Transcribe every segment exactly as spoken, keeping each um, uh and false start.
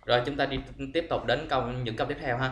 Rồi chúng ta đi tiếp tục đến câu những câu tiếp theo ha.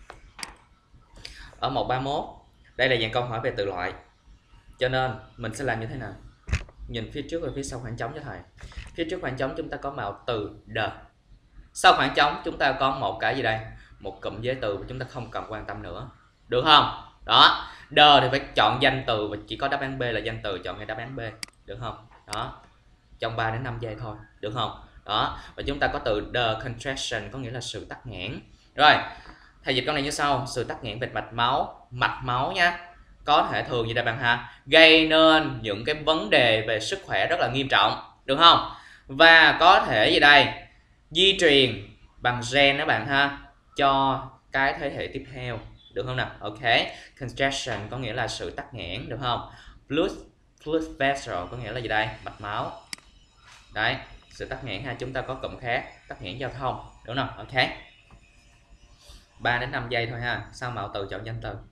Ở một ba mốt, đây là dạng câu hỏi về từ loại. Cho nên mình sẽ làm như thế nào? Nhìn phía trước và phía sau khoảng trống cho thầy. Phía trước khoảng trống chúng ta có mạo từ the. Sau khoảng trống chúng ta có một cái gì đây? Một cụm giới từ và chúng ta không cần quan tâm nữa. Được không? Đó. The thì phải chọn danh từ và chỉ có đáp án B là danh từ, chọn ngay đáp án B. Được không? Đó. Trong ba đến năm giây thôi. Được không? Đó. Và chúng ta có từ the contraction có nghĩa là sự tắc nghẽn. Rồi. Thầy dịch câu này như sau: sự tắc nghẽn về mạch máu, mạch máu nha, có thể thường như đây bạn ha, gây nên những cái vấn đề về sức khỏe rất là nghiêm trọng, được không? Và có thể gì đây? Di truyền bằng gen đó bạn ha, cho cái thế hệ tiếp theo, được không nào? Ok. Congestion có nghĩa là sự tắc nghẽn, được không? Blood, blood vessel có nghĩa là gì đây? Mạch máu. Đấy, sự tắc nghẽn ha, chúng ta có cụm khác, tắc nghẽn giao thông, đúng không? Ok. ba đến năm giây thôi ha, sau mạo từ chọn danh từ.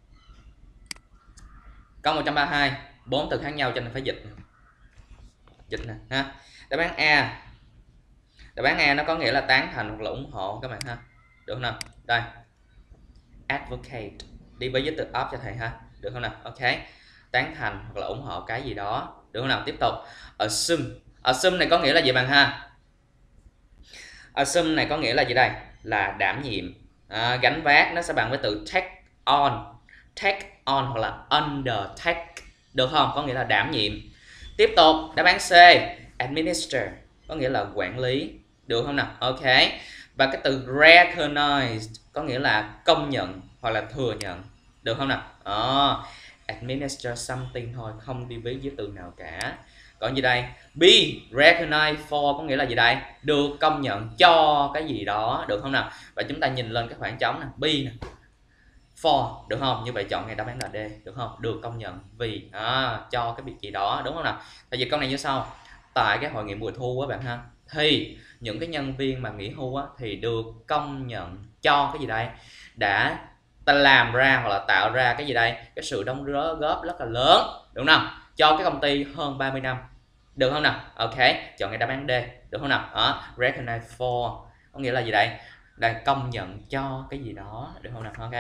Câu một trăm ba mươi hai, bốn từ khác nhau cho nên phải dịch. Dịch nè ha. Đáp án A. Đáp án A nó có nghĩa là tán thành hoặc là ủng hộ các bạn ha. Được không nào? Đây. Advocate. Đi với với từ of cho thầy ha. Được không nào? Ok. Tán thành hoặc là ủng hộ cái gì đó. Được không nào? Tiếp tục. Assume. Assume này có nghĩa là gì bạn ha? Assume này có nghĩa là gì đây? Là đảm nhiệm. À, gánh vác, nó sẽ bằng với từ take on. Take on hoặc là undertake, được không? Có nghĩa là đảm nhiệm. Tiếp tục, đáp án C, administer có nghĩa là quản lý, được không nào? Ok. Và cái từ recognized có nghĩa là công nhận hoặc là thừa nhận, được không nào? À, administer something thôi, không đi với với từ nào cả. Còn gì đây? Be recognized for có nghĩa là gì đây? Được công nhận cho cái gì đó, được không nào? Và chúng ta nhìn lên cái khoảng trống nè, be nè, for, được không? Như vậy chọn ngay đáp án là D, được không? Được công nhận vì à, cho cái việc gì đó, đúng không nào? Tại vì câu này như sau: tại cái hội nghị mùa thu á bạn ha, thì những cái nhân viên mà nghỉ hưu á thì được công nhận cho cái gì đây? Đã ta làm ra hoặc là tạo ra cái gì đây? Cái sự đóng góp rất là lớn, đúng không? Cho cái công ty hơn ba mươi năm, được không nào? Ok, chọn ngay đáp án D, được không nào? Đó, recognize for có nghĩa là gì đây? Là công nhận cho cái gì đó, được không nào? Ok.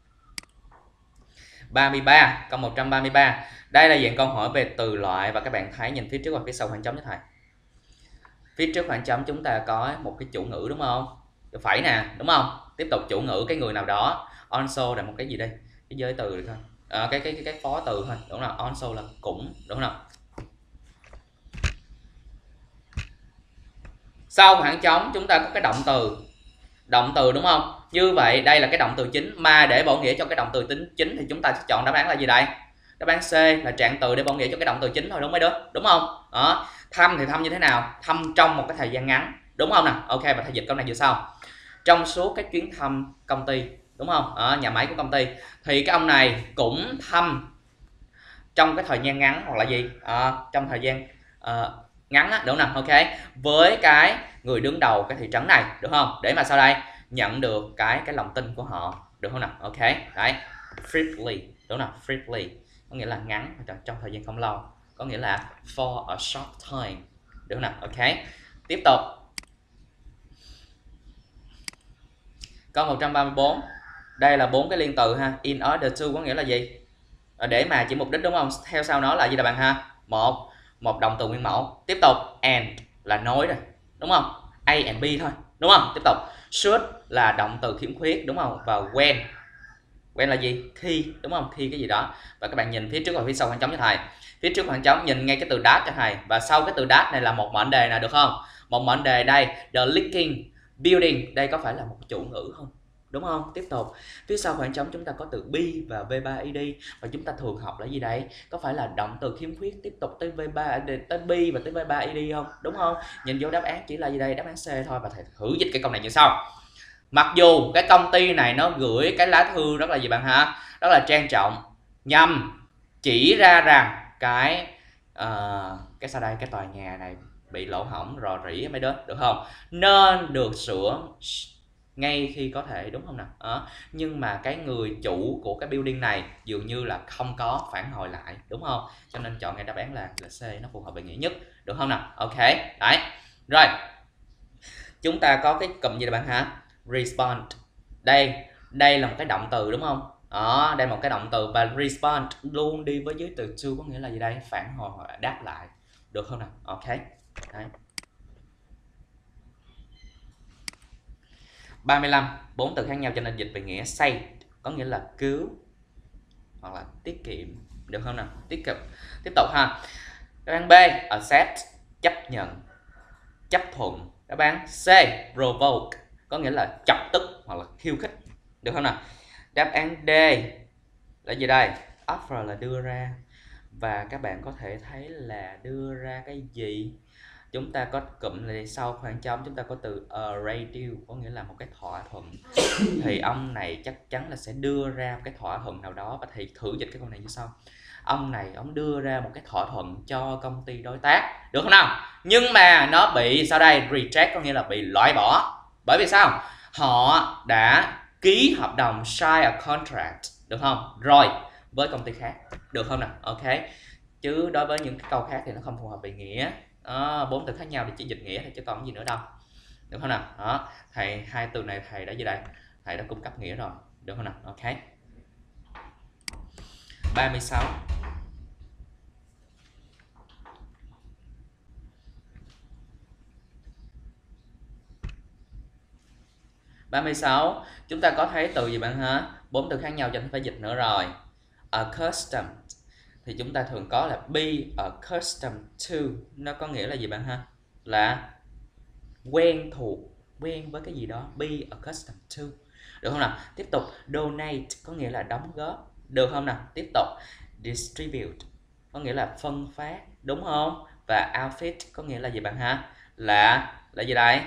ba mươi ba, câu một trăm ba mươi ba. Đây là dạng câu hỏi về từ loại và các bạn thấy nhìn phía trước và phía sau khoảng trống cho thầy. Phía trước khoảng trống chúng ta có một cái chủ ngữ, đúng không? Phải nè, đúng không? Tiếp tục chủ ngữ cái người nào đó. Also là một cái gì đây? Cái giới từ được thôi. À, cái cái cái cái phó từ thôi, đúng không? Also là cũng, đúng không? Sau khoảng trống chúng ta có cái động từ. Động từ, đúng không? Như vậy đây là cái động từ chính, mà để bổ nghĩa cho cái động từ tính chính thì chúng ta sẽ chọn đáp án là gì đây? Đáp án C là trạng từ để bổ nghĩa cho cái động từ chính thôi, đúng mấy đứa? Đúng không? Đó. Thăm thì thăm như thế nào? Thăm trong một cái thời gian ngắn, đúng không nào? Ok, và thầy dịch câu này như sau: trong suốt cái chuyến thăm công ty, đúng không? Ở nhà máy của công ty thì cái ông này cũng thăm trong cái thời gian ngắn hoặc là gì? À, trong thời gian uh, ngắn á, đúng không nào? Ok, với cái người đứng đầu cái thị trấn này, được không? Để mà sau đây nhận được cái cái lòng tin của họ, được không nào? Ok, đấy, briefly, đúng nào? Briefly có nghĩa là ngắn, trong thời gian không lâu, có nghĩa là for a short time, được không nào? Ok, tiếp tục. Câu một trăm ba mươi tư, đây là bốn cái liên từ ha. In order to có nghĩa là gì? Để mà chỉ mục đích, đúng không? Theo sau nó là gì là bạn ha? Một một động từ nguyên mẫu. Tiếp tục, and là nối rồi, đúng không? A and B thôi, đúng không? Tiếp tục, should là động từ khiếm khuyết, đúng không? Và when, when là gì? Khi, đúng không? Khi cái gì đó. Và các bạn nhìn phía trước và phía sau khoảng trống cho thầy. Phía trước khoảng trống nhìn ngay cái từ that cho thầy, và sau cái từ that này là một mệnh đề nào, được không? Một mệnh đề đây, the leaking building, đây có phải là một chủ ngữ không? Đúng không? Tiếp tục, phía sau khoảng trống chúng ta có từ be và vê ba ed, và chúng ta thường học là gì đấy? Có phải là động từ khiếm khuyết tiếp tục tới vê ba, tới be và tới vê ba ed không? Đúng không? Nhìn vô đáp án chỉ là gì đây? Đáp án C thôi. Và thầy thử dịch cái câu này như sau: mặc dù cái công ty này nó gửi cái lá thư rất là gì bạn hả? Rất là trang trọng, nhằm chỉ ra rằng cái uh, cái sau đây cái tòa nhà này bị lỗ hổng rò rỉ mấy đứa, được không? Nên được sửa ngay khi có thể, đúng không nào? Đó. Nhưng mà cái người chủ của cái building này dường như là không có phản hồi lại, đúng không? Cho nên chọn ngay đáp án là là C, nó phù hợp với nghĩa nhất, được không nào? Ok, đấy. Rồi. chúng ta có cái cụm gì các bạn hả? Respond. Đây, đây là một cái động từ đúng không? Đó, đây là một cái động từ và respond luôn đi với dưới từ to, có nghĩa là gì đây? Phản hồi hoặc là đáp lại. Được không nào? Ok. Đấy. ba mươi lăm, bốn từ khác nhau cho nên dịch về nghĩa save, có nghĩa là cứu hoặc là tiết kiệm. Được không nào? Tiết kiệm. Tiếp tục ha. Đáp án B, accept, chấp nhận, chấp thuận. Đáp án C, provoke, có nghĩa là chọc tức hoặc là khiêu khích. Được không nào? Đáp án D là gì đây? Offer là đưa ra. Và các bạn có thể thấy là đưa ra cái gì? Chúng ta có cụm này sau khoảng trống chúng ta có từ a radio, có nghĩa là một cái thỏa thuận. Thì ông này chắc chắn là sẽ đưa ra một cái thỏa thuận nào đó, và thầy thử dịch cái câu này như sau. Ông này ông đưa ra một cái thỏa thuận cho công ty đối tác, được không nào? Nhưng mà nó bị sau đây reject, có nghĩa là bị loại bỏ. Bởi vì sao? Họ đã ký hợp đồng sign a contract, được không? Rồi với công ty khác, được không nào? Ok. Chứ đối với những cái câu khác thì nó không phù hợp về nghĩa. Đó, bốn từ khác nhau thì chỉ dịch nghĩa thôi chứ còn gì nữa đâu. Được không nào? Đó, thầy hai từ này thầy đã gì đây? Thầy đã cung cấp nghĩa rồi. Được không nào? Ok. ba mươi sáu. ba mươi sáu, chúng ta có thấy từ gì bạn hả? Bốn từ khác nhau cho nên phải dịch nữa rồi. Accustomed thì chúng ta thường có là be accustomed to, nó có nghĩa là gì bạn ha? Là quen thuộc, quen với cái gì đó, be accustomed to. Được không nào? Tiếp tục, donate có nghĩa là đóng góp. Được không nào? Tiếp tục, distribute có nghĩa là phân phát, đúng không? Và outfit có nghĩa là gì bạn ha? Là là gì đây?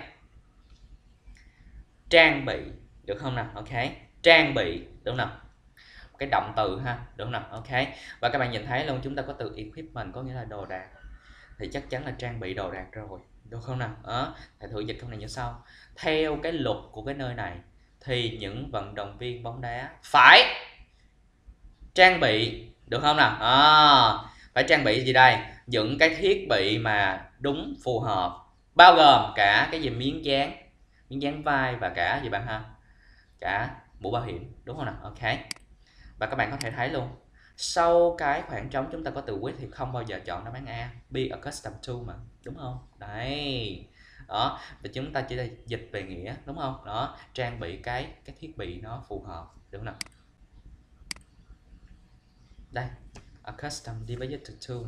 Trang bị, được không nào? Ok, trang bị, đúng nào? Cái động từ ha, đúng nào? Ok. Và các bạn nhìn thấy luôn, chúng ta có từ equipment có nghĩa là đồ đạc, thì chắc chắn là trang bị đồ đạc rồi, được không nào? Đó, thầy thử dịch câu này như sau. Theo cái luật của cái nơi này thì những vận động viên bóng đá phải trang bị, được không nào? À, phải trang bị gì đây? Những cái thiết bị mà đúng phù hợp, bao gồm cả cái gì miếng dán, miếng dán vai và cả gì bạn ha? Cả mũ bảo hiểm, đúng không nào? Ok. Và các bạn có thể thấy luôn, sau cái khoảng trống chúng ta có từ with thì không bao giờ chọn đáp án A, be accustomed to mà, đúng không? Đấy. Đó, và chúng ta chỉ là dịch về nghĩa, đúng không? Đó, trang bị cái cái thiết bị nó phù hợp, được không nào? Đây, accustomed đi với với từ to.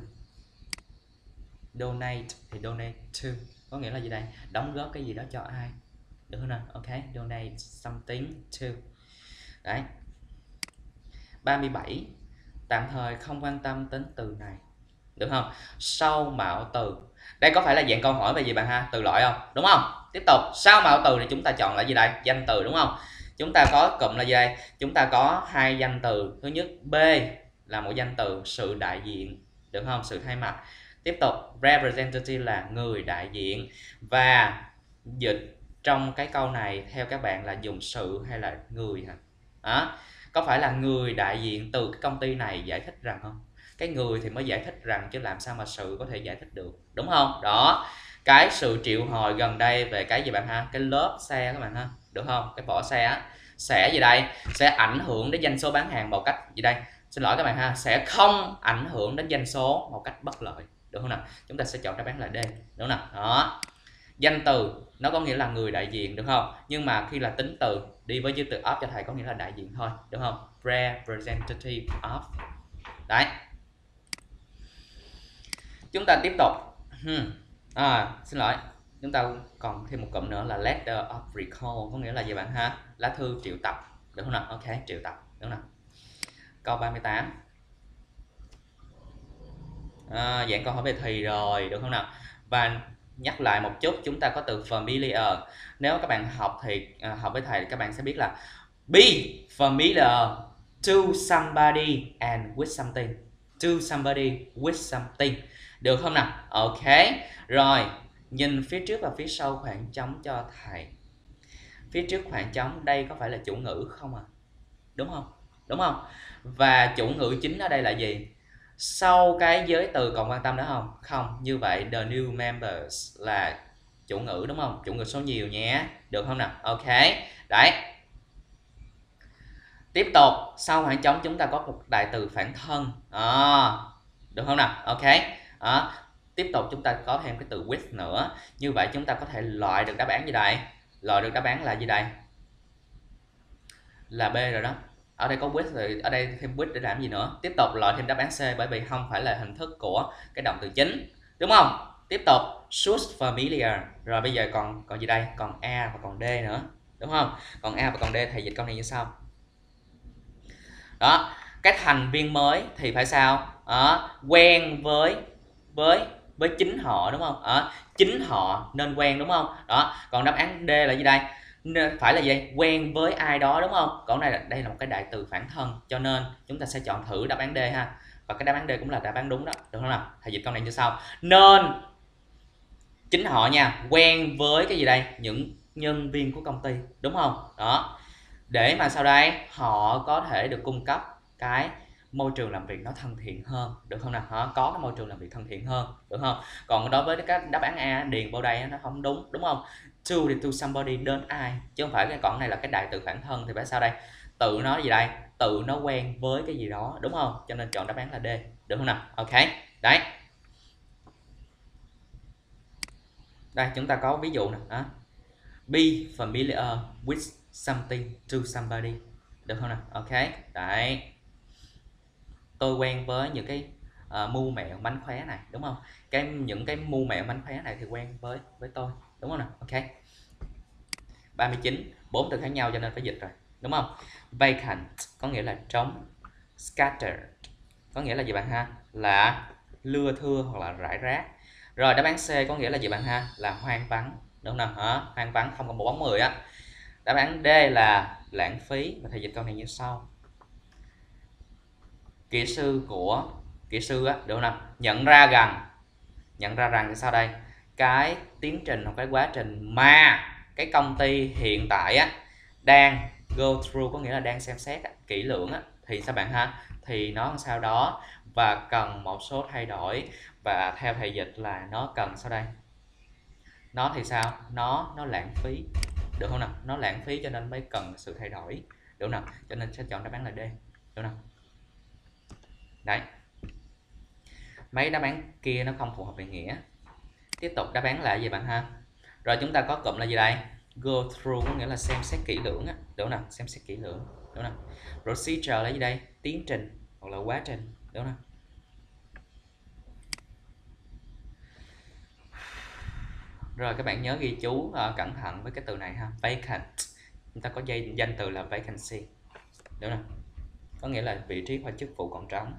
Donate thì donate to, có nghĩa là gì đây? Đóng góp cái gì đó cho ai, được không nào? Ok, donate something to. Đấy. ba mươi bảy, tạm thời không quan tâm đến từ này, được không? Sau mạo từ, đây có phải là dạng câu hỏi về gì bạn ha? Từ loại không? Đúng không? Tiếp tục, sau mạo từ thì chúng ta chọn là gì đây? Danh từ, đúng không? Chúng ta có cụm là gì đây? Chúng ta có hai danh từ. Thứ nhất, B là một danh từ sự đại diện, được không? Sự thay mặt. Tiếp tục, representative là người đại diện. Và dịch trong cái câu này theo các bạn là dùng sự hay là người hả? Đó. Có phải là người đại diện từ cái công ty này giải thích rằng không? Cái người thì mới giải thích rằng, chứ làm sao mà sự có thể giải thích được, đúng không? Đó, cái sự triệu hồi gần đây về cái gì bạn ha? Cái lớp xe các bạn ha, được không? Cái vỏ xe á, sẽ gì đây? Sẽ ảnh hưởng đến doanh số bán hàng một cách gì đây? Xin lỗi các bạn ha, sẽ không ảnh hưởng đến doanh số một cách bất lợi, được không nào? Chúng ta sẽ chọn đáp án là D, đúng không nào? Đó, danh từ nó có nghĩa là người đại diện, được không? Nhưng mà khi là tính từ đi với chữ từ of cho thầy có nghĩa là đại diện thôi, được không? Representative of. Đấy. Chúng ta tiếp tục. À, xin lỗi, chúng ta còn thêm một cụm nữa là letter of recall, có nghĩa là gì bạn ha? Lá thư triệu tập, được không nào? Ok, triệu tập, đúng không nào? Câu ba mươi tám. À, dạng câu hỏi về thì rồi, được không nào? Và nhắc lại một chút, chúng ta có từ familiar. Nếu các bạn học thì à, học với thầy thì các bạn sẽ biết là be familiar to somebody and with something. To somebody with something, được không nào? Ok. Rồi, nhìn phía trước và phía sau khoảng trống cho thầy. Phía trước khoảng trống đây có phải là chủ ngữ không à? Đúng không? Đúng không? Và chủ ngữ chính ở đây là gì? Sau cái giới từ còn quan tâm nữa không? Không. Như vậy the new members là chủ ngữ đúng không? Chủ ngữ số nhiều nhé. Được không nào? Ok. Đấy. Tiếp tục, sau khoảng trống chúng ta có một đại từ phản thân. À, được không nào? Ok. À, tiếp tục chúng ta có thêm cái từ with nữa. Như vậy chúng ta có thể loại được đáp án gì đây? Loại được đáp án là gì đây? Là B rồi đó. Ở đây có with rồi, ở đây thêm with để làm gì nữa? Tiếp tục loại thêm đáp án C, bởi vì không phải là hình thức của cái động từ chính, đúng không? Tiếp tục should familiar. Rồi bây giờ còn còn gì đây? Còn A và còn D nữa, đúng không? Còn A và còn D thầy dịch câu này như sau. Đó, cái thành viên mới thì phải sao? Đó, quen với với với chính họ, đúng không? Đó, chính họ nên quen, đúng không? Đó, còn đáp án D là gì đây? Phải là gì? Quen với ai đó, đúng không? Còn này đây là một cái đại từ phản thân, cho nên chúng ta sẽ chọn thử đáp án D ha. Và cái đáp án D cũng là đáp án đúng đó, được không nào? Thầy dịch câu này như sau. Nên chính họ nha, quen với cái gì đây? Những nhân viên của công ty, đúng không? Đó, để mà sau đây họ có thể được cung cấp cái môi trường làm việc nó thân thiện hơn, được không nào? Họ có cái môi trường làm việc thân thiện hơn, được không? Còn đối với cái đáp án A điền vào đây nó không đúng, đúng không? To thì to somebody, đến ai, chứ không phải cái còn này là cái đại từ phản thân thì phải sao đây? Tự nó gì đây? Tự nó quen với cái gì đó, đúng không? Cho nên chọn đáp án là D, được không nào? Ok. Đấy. Đây chúng ta có ví dụ nè, đó. Be familiar with something to somebody, được không nào? Ok. Đấy, tôi quen với những cái uh, mưu mẹo mánh khóe này, đúng không? Cái những cái mưu mẹo mánh khóe này thì quen với với tôi, đúng không nào? Ok. ba mươi chín, bốn từ khác nhau cho nên phải dịch rồi, đúng không? Vacant có nghĩa là trống. Scattered có nghĩa là gì bạn ha? Là lưa thưa hoặc là rải rác. Rồi đáp án C có nghĩa là gì bạn ha? Là hoang vắng, đúng không nào? Hả? Hoang vắng không có một bóng người á. Đáp án D là lãng phí, và thầy dịch câu này như sau. Kỹ sư của kỹ sư á, được không nào? Nhận ra rằng nhận ra rằng thì sao đây? Cái tiến trình hoặc cái quá trình mà cái công ty hiện tại á đang go through, có nghĩa là đang xem xét á, kỹ lưỡng á, thì sao bạn ha? Thì nó sao đó và cần một số thay đổi, và theo thầy dịch là nó cần sau đây, nó thì sao? Nó nó lãng phí, được không nào? Nó lãng phí cho nên mới cần sự thay đổi, được không nào? Cho nên sẽ chọn đáp án là D, được không nào? Đấy, mấy đáp án kia nó không phù hợp về nghĩa. Tiếp tục đáp án là gì bạn ha? Rồi chúng ta có cụm là gì đây? Go through có nghĩa là xem xét kỹ lưỡng á, đúng không nào? Xem xét kỹ lưỡng, đúng không nào? Procedure là gì đây? Tiến trình hoặc là quá trình, đúng không nào? Rồi các bạn nhớ ghi chú uh, cẩn thận với cái từ này ha. Vacant, chúng ta có danh, danh từ là vacancy, đúng không? Có nghĩa là vị trí hoặc chức vụ còn trống.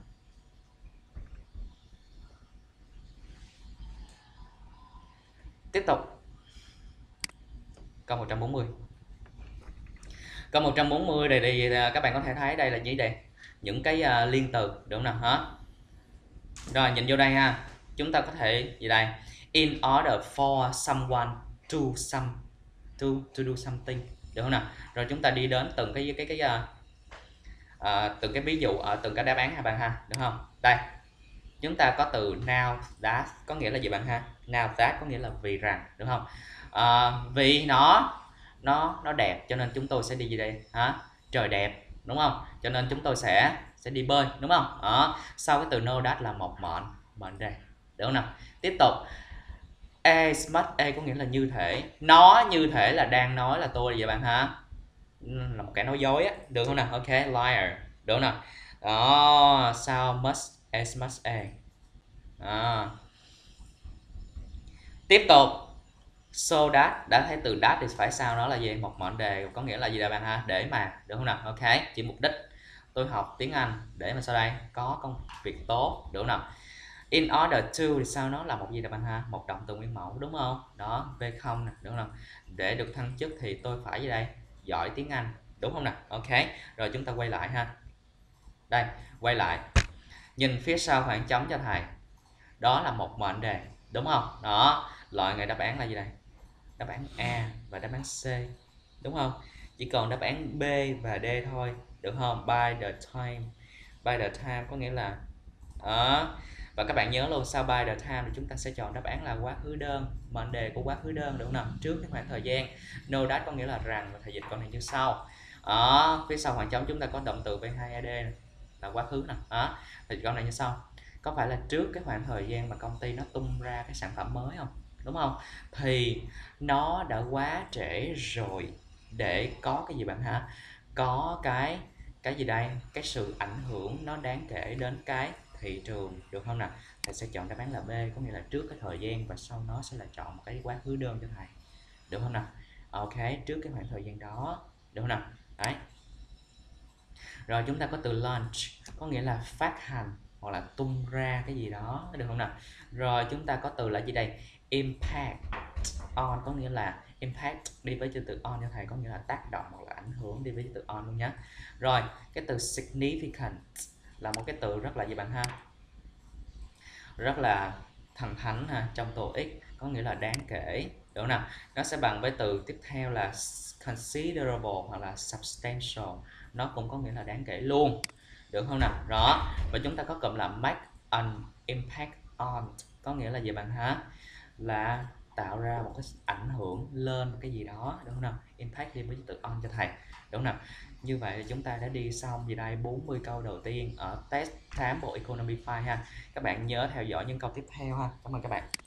Tiếp tục câu một trăm bốn mươi. Câu một trăm bốn mươi đây, đây các bạn có thể thấy đây là gì đây? Những cái uh, liên từ, đúng không nào? Hả? Rồi nhìn vô đây ha. Chúng ta có thể gì đây? In order for someone to some to to do something, được không nào? Rồi chúng ta đi đến từng cái cái cái uh, uh, từng cái ví dụ ở từng cái đáp án ha bạn ha, đúng không? Đây, chúng ta có từ now that có nghĩa là gì bạn ha? Now that có nghĩa là vì rằng, đúng không? Uh, vì nó nó nó đẹp cho nên chúng tôi sẽ đi gì đây hả? Trời đẹp, đúng không? Cho nên chúng tôi sẽ sẽ đi bơi, đúng không? Đó. Sau cái từ know that là một mệnh mệnh đề, được không nào? Tiếp tục, as much as có nghĩa là như thể, nó như thể là đang nói là tôi vậy bạn hả? Là một kẻ nói dối á, được không nào? Ok, liar, được không nào? Đó, sao much as much as. Đó. Tiếp tục, so that, đã thấy từ that thì phải sao nó là gì? Một mệnh đề, có nghĩa là gì đây bạn ha? Để mà, được không nào? Ok, chỉ mục đích tôi học tiếng Anh để mà sau đây có công việc tốt, được không nào? In order to thì sao nó là một gì đây bạn ha? Một động từ nguyên mẫu, đúng không? Đó, V không nè, đúng không nào? Để được thăng chức thì tôi phải gì đây? Giỏi tiếng Anh, đúng không nào? Ok, rồi chúng ta quay lại ha. Đây, quay lại. Nhìn phía sau khoảng trống cho thầy. Đó là một mệnh đề, đúng không? Đó, loại người đáp án là gì đây? Đáp án A và đáp án C, đúng không? Chỉ còn đáp án B và D thôi, được không? By the time, by the time có nghĩa là đó, Và các bạn nhớ luôn, sau by the time thì chúng ta sẽ chọn đáp án là quá khứ đơn, mệnh đề của quá khứ đơn, đúng không nào? Trước cái khoảng thời gian. No that có nghĩa là rằng, và thời dịch câu này như sau. Đó, phía sau khoảng trống chúng ta có động từ vê hai a đê là quá khứ nè. Đó, thì câu này như sau. Có phải là trước cái khoảng thời gian mà công ty nó tung ra cái sản phẩm mới không? Đúng không? Thì nó đã quá trễ rồi để có cái gì bạn hả? Có cái cái gì đây? Cái sự ảnh hưởng nó đáng kể đến cái thị trường, được không nào? Thầy sẽ chọn đáp án là B, có nghĩa là trước cái thời gian, và sau nó sẽ là chọn một cái quá khứ đơn cho thầy, được không nào? Ok, trước cái khoảng thời gian đó, được không nào? Đấy. Rồi chúng ta có từ launch, có nghĩa là phát hành hoặc là tung ra cái gì đó, được không nào? Rồi chúng ta có từ là gì đây? Impact on, có nghĩa là impact đi với chữ từ on cho thầy, có nghĩa là tác động hoặc là ảnh hưởng, đi với chữ từ on luôn nhé. Rồi cái từ significant là một cái từ rất là gì bạn ha? Rất là thần thánh ha, trong tô ích, có nghĩa là đáng kể, đúng không nào? Nó sẽ bằng với từ tiếp theo là considerable hoặc là substantial, nó cũng có nghĩa là đáng kể luôn, được không nào? Đó, và chúng ta có cụm là make an impact on, có nghĩa là gì bạn hả? Là tạo ra một cái ảnh hưởng lên một cái gì đó, đúng không nào? Impact đi với từ on cho thầy, đúng không nào? Như vậy thì chúng ta đã đi xong gì đây bốn mươi câu đầu tiên ở test tám bộ Economy Five ha. Các bạn nhớ theo dõi những câu tiếp theo ha. Cảm ơn các bạn.